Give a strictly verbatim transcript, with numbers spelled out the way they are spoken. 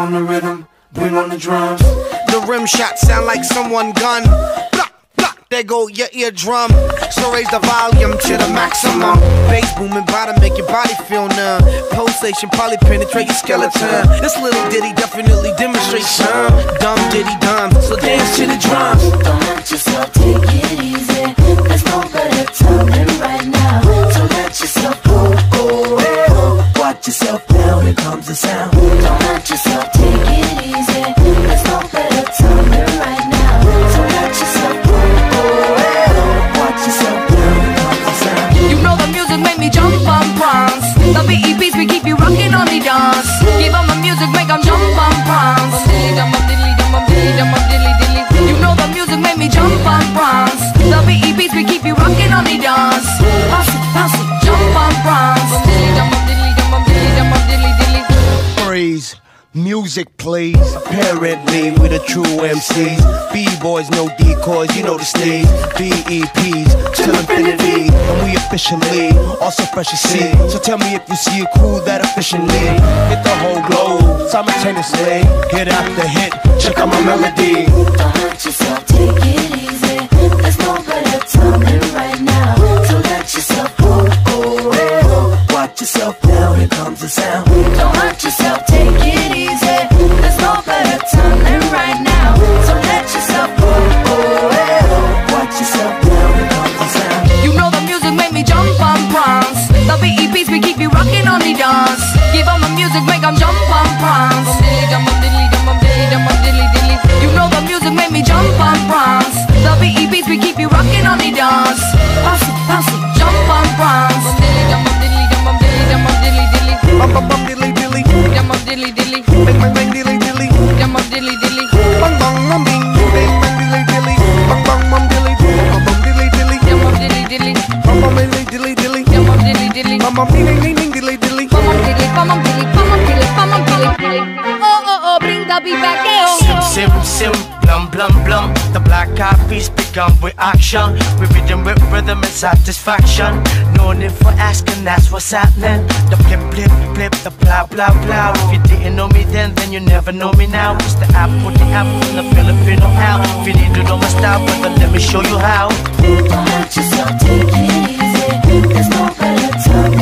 on the rhythm, bring on the drums. The rim shot sound like someone gun. Block, block, there go your eardrum. So raise the volume to the maximum. Bass booming bottom, make your body feel numb. Pulsation probably penetrate your skeleton. This little ditty definitely demonstrates some dumb ditty dumb. So dance to the drums. Don't hurt yourself, take it easy. There's no better time than right now. So let yourself go, go, go. Watch yourself now, here comes the sound. Don't hurt yourself, take it easy. There's no better time than right now. So let yourself go, go, go. Watch yourself now, here comes the sound. You know the music make me jump and prance. The B E Ps we keep you rocking on the dance. Give 'em the music, make 'em jump and prance. You know the music make me jump and prance. The B E Ps we keep you rocking on the dance. Bounce it, bounce it, jump and prance. Praise, music plays. Apparently we the true M Cs. B-boys, no decoys, you know the stage. B E Ps till infinity, and we officially also fresh as sea. So tell me if you see a crew that efficiently hit the whole globe simultaneously. Hit after hit, check out my melody. Don't hurt yourself, take it easy. There's no better time than right now. So let yourself go, go, go. Watch yourself now, here comes the sound. Don't hurt yourself, take it easy. There's no better time than right now. So let yourself go, go, go. Watch yourself now, here comes the sound. You know the music make me jump and prance. The B E Ps we keep you rocking on the dance. Give 'em the music, make 'em jump and prance. You know the music make me jump and prance. The B E Ps we keep you rocking on the dance. Bounce it, bounce it, jump and prance. Bum bum bum dilly dilly, Jump up dilly dilly, bang bang bang dilly dilly, jump up dilly dilly. bang bang bang bing, bang bang dilly dilly, bang bang bang dilly, bum bum dilly dilly, Jump up dilly dilly, bum bum dilly dilly dilly, jump up dilly dilly. bum bum ding ding ding dilly dilly. Bum up dilly, bum up dilly, bum up dilly, bum up dilly dilly. Oh oh oh, bring the beat back, Sim, sim, sim, blum, blum, blum. The black eyed peas begun with action. We rhythm with rhythm and satisfaction. No need for asking, that's what's happening. The flip, flip, flip, the blah, blah, blah. If you didn't know me then, then you never know me now. It's the apple, the apple from the Filipino out. If you need to know my style, brother, let me show you how. Don't hurt yourself, take it easy. There's no better time